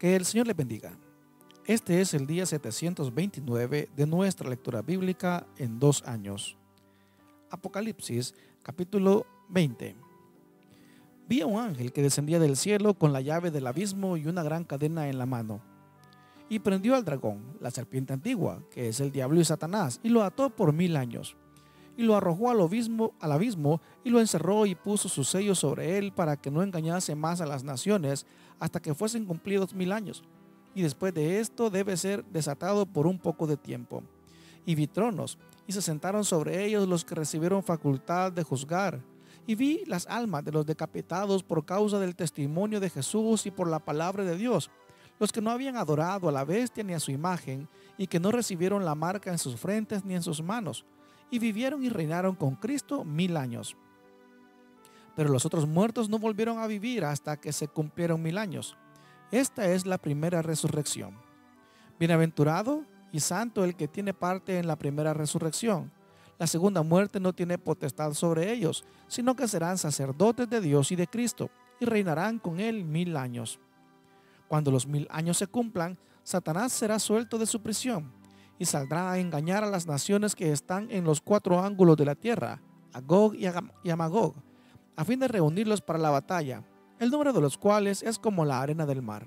Que el Señor les bendiga. Este es el día 729 de nuestra lectura bíblica en 2 años. Apocalipsis, capítulo 20. Vi a un ángel que descendía del cielo con la llave del abismo y una gran cadena en la mano. Y prendió al dragón, la serpiente antigua, que es el diablo y Satanás, y lo ató por 1000 años. Y lo arrojó al abismo y lo encerró y puso sus sellos sobre él para que no engañase más a las naciones hasta que fuesen cumplidos 1000 años. Y después de esto debe ser desatado por un poco de tiempo. Y vi tronos, y se sentaron sobre ellos los que recibieron facultad de juzgar. Y vi las almas de los decapitados por causa del testimonio de Jesús y por la palabra de Dios, los que no habían adorado a la bestia ni a su imagen, y que no recibieron la marca en sus frentes ni en sus manos, y vivieron y reinaron con Cristo 1000 años. Pero los otros muertos no volvieron a vivir hasta que se cumplieron 1000 años. Esta es la primera resurrección. Bienaventurado y santo el que tiene parte en la primera resurrección. La segunda muerte no tiene potestad sobre ellos, sino que serán sacerdotes de Dios y de Cristo, y reinarán con él 1000 años. Cuando los 1000 años se cumplan, Satanás será suelto de su prisión, y saldrá a engañar a las naciones que están en los 4 ángulos de la tierra, a Gog y a Magog, a fin de reunirlos para la batalla, el número de los cuales es como la arena del mar.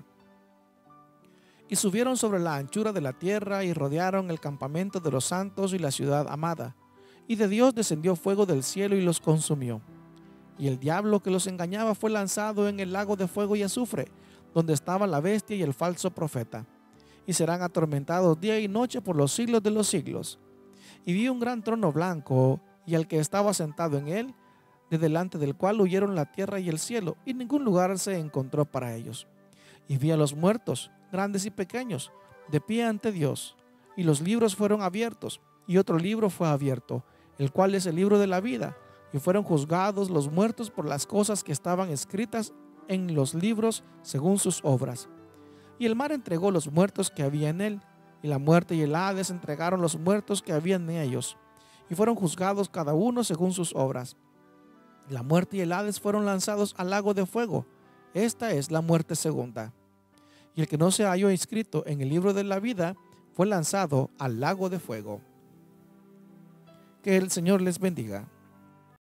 Y subieron sobre la anchura de la tierra y rodearon el campamento de los santos y la ciudad amada. Y de Dios descendió fuego del cielo y los consumió. Y el diablo que los engañaba fue lanzado en el lago de fuego y azufre, donde estaba la bestia y el falso profeta. Y serán atormentados día y noche por los siglos de los siglos. Y vi un gran trono blanco, y al que estaba sentado en él, de delante del cual huyeron la tierra y el cielo, y ningún lugar se encontró para ellos. Y vi a los muertos, grandes y pequeños, de pie ante Dios, y los libros fueron abiertos, y otro libro fue abierto, el cual es el libro de la vida, y fueron juzgados los muertos por las cosas que estaban escritas en los libros según sus obras. Y el mar entregó los muertos que había en él, y la muerte y el Hades entregaron los muertos que habían en ellos, y fueron juzgados cada uno según sus obras. La muerte y el Hades fueron lanzados al lago de fuego. Esta es la muerte segunda. Y el que no se halló inscrito en el libro de la vida fue lanzado al lago de fuego. Que el Señor les bendiga.